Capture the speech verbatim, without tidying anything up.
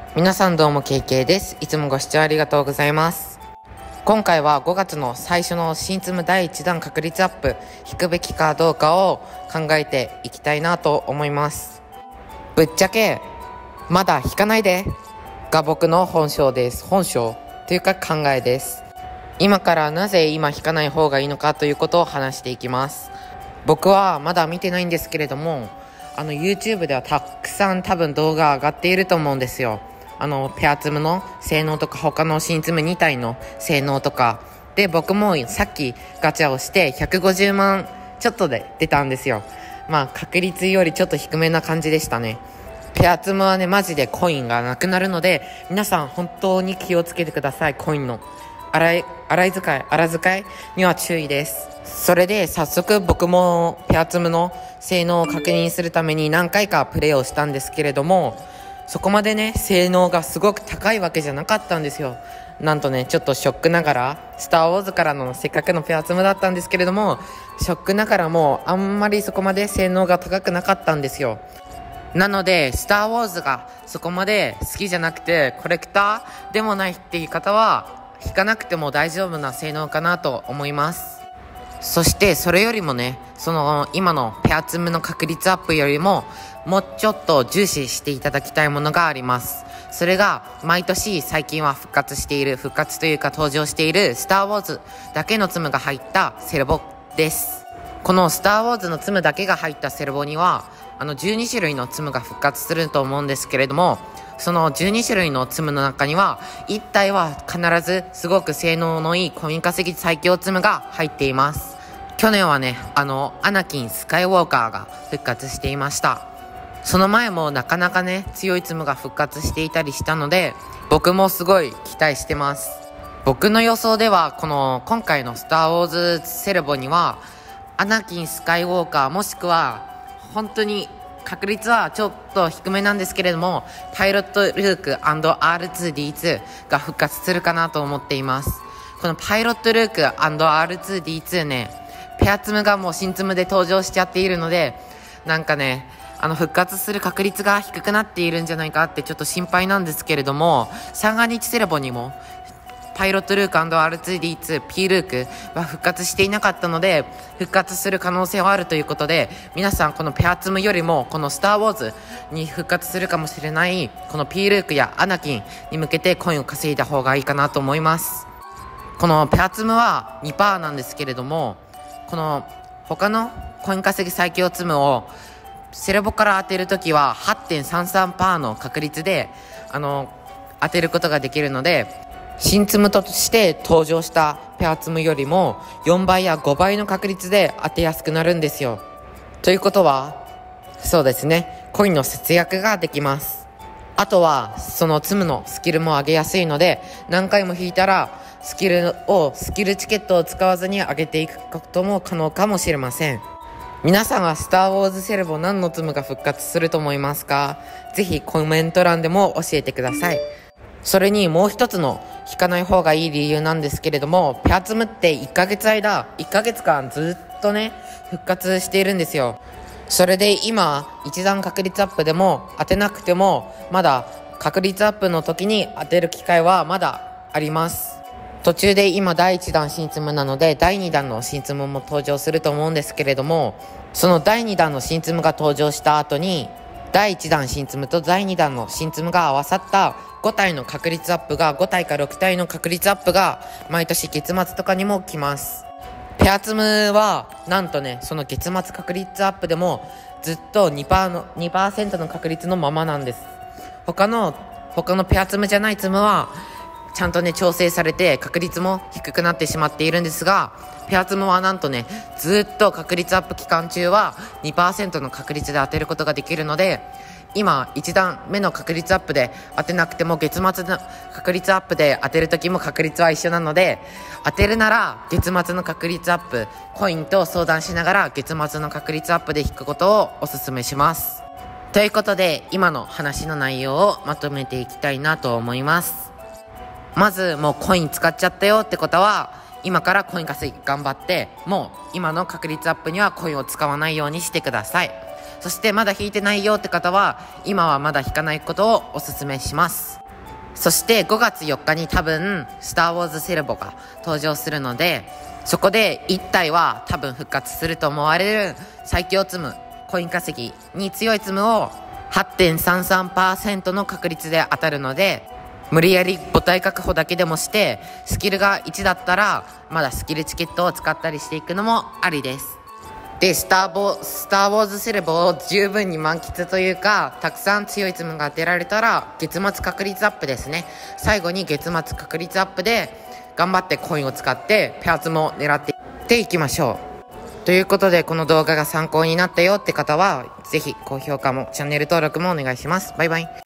皆さんどうも ケーケー です。いつもご視聴ありがとうございます。今回はごがつの最初の新ツムだいいちだん確率アップ、引くべきかどうかを考えていきたいなと思います。ぶっちゃけまだ引かないでが僕の本性です。本性というか考えです。今からなぜ今引かない方がいいのかということを話していきます。僕はまだ見てないんですけれども、あの YouTube ではたくさん多分動画上がっていると思うんですよ。あのペアツムの性能とか他の新ツムに体の性能とかで、僕もさっきガチャをしてひゃくごじゅうまんちょっとで出たんですよ。まあ確率よりちょっと低めな感じでしたね。ペアツムはねマジでコインがなくなるので、皆さん本当に気をつけてください。コインの洗い洗い使い荒使いには注意です。それで早速僕もペアツムの性能を確認するために何回かプレイをしたんですけれども、そこまでね性能がすごく高いわけじゃなかったんですよ。なんとねちょっとショックながら、スターウォーズからのせっかくのペアツムだったんですけれども、ショックながらもあんまりそこまで性能が高くなかったんですよ。なのでスターウォーズがそこまで好きじゃなくてコレクターでもないっていう方は引かなくても大丈夫な性能かなと思います。そしてそれよりもね、その今のペアツムの確率アップよりももうちょっと重視していただきたいものがあります。それが毎年最近は復活している復活というか登場しているスターウォーズだけのツムが入ったセレボです。このスターウォーズのツムだけが入ったセレボにはあのじゅうにしゅるいのツムが復活すると思うんですけれども、そのじゅうにしゅるいのツムの中にはいち体は必ずすごく性能のいいコイン稼ぎ最強ツムが入っています。去年はねあのアナキンスカイウォーカーが復活していました。その前もなかなかね強いツムが復活していたりしたので、僕もすごい期待してます。僕の予想ではこの今回のスターウォーズセレボにはアナキンスカイウォーカーもしくは本当に確率はちょっと低めなんですけれどもパイロットルーク アンドアールツーディーツー が復活するかなと思っています。このパイロットルーク アンドアールツーディーツー ね、ペアツムがもう新ツムで登場しちゃっているので、なんかねあの復活する確率が低くなっているんじゃないかってちょっと心配なんですけれども、三が日セレボにもパイロットルーク アンドアールツーディーツー P ルークは復活していなかったので、復活する可能性はあるということで、皆さんこのペアツムよりもこのスターウォーズに復活するかもしれないこの P ルークやアナキンに向けてコインを稼いだ方がいいかなと思います。このペアツムは にパーセント なんですけれども、この他のコイン稼ぎ最強ツムをセレボから当てるときは はちてんさんさんパーセント の確率であの当てることができるので、新ツムとして登場したペアツムよりもよんばいやごばいの確率で当てやすくなるんですよ。ということはそうですね、コインの節約ができます。あとはそのツムのスキルも上げやすいので、何回も引いたらスキルをスキルチケットを使わずに上げていくことも可能かもしれません。皆さんはスターウォーズセレボ何のツムが復活すると思いますか？ぜひコメント欄でも教えてください。それにもう一つの引かない方がいい理由なんですけれども、ペアツムっていっかげつ間いっかげつかんずっとね復活しているんですよ。それで今一段確率アップでも当てなくてもまだ確率アップの時に当てる機会はまだあります。途中で今だいいちだん新ツムなのでだいにだんの新ツムも登場すると思うんですけれども、そのだいにだんの新ツムが登場した後にだいいちだん新ツムとだいにだんの新ツムが合わさったご体の確率アップがご体かろく体の確率アップが毎年月末とかにも来ます。ペアツムはなんとねその月末確率アップでもずっと にパーセント の にパーセント の確率のままなんです。他の他のペアツムじゃないツムはちゃんとね調整されて確率も低くなってしまっているんですが、ペアツムはなんとねずっと確率アップ期間中は にパーセント の確率で当てることができるので、今いち段目の確率アップで当てなくても月末の確率アップで当てる時も確率は一緒なので、当てるなら月末の確率アップコインと相談しながら月末の確率アップで引くことをお勧めします。ということで今の話の内容をまとめていきたいなと思います。まずもうコイン使っちゃったよってことは今からコイン稼ぎ頑張って、もう今の確率アップにはコインを使わないようにしてください。 そしてまだ引いてないよって方は今はまだ引かないことをお勧めします。そしてごがつよっかに多分スターウォーズセレボが登場するので、そこでいち体は多分復活すると思われる最強ツム、コイン稼ぎに強いツムを はちてんさんさんパーセント の確率で当たるので、無理やり母体確保だけでもしてスキルがいちだったらまだスキルチケットを使ったりしていくのもありです。でスターボスターウォーズセレボを十分に満喫というか、たくさん強いツムが当てられたら月末確率アップですね。最後に月末確率アップで頑張ってコインを使ってペアツムを狙っていっていきましょう。ということで、この動画が参考になったよって方はぜひ高評価もチャンネル登録もお願いします。バイバイ。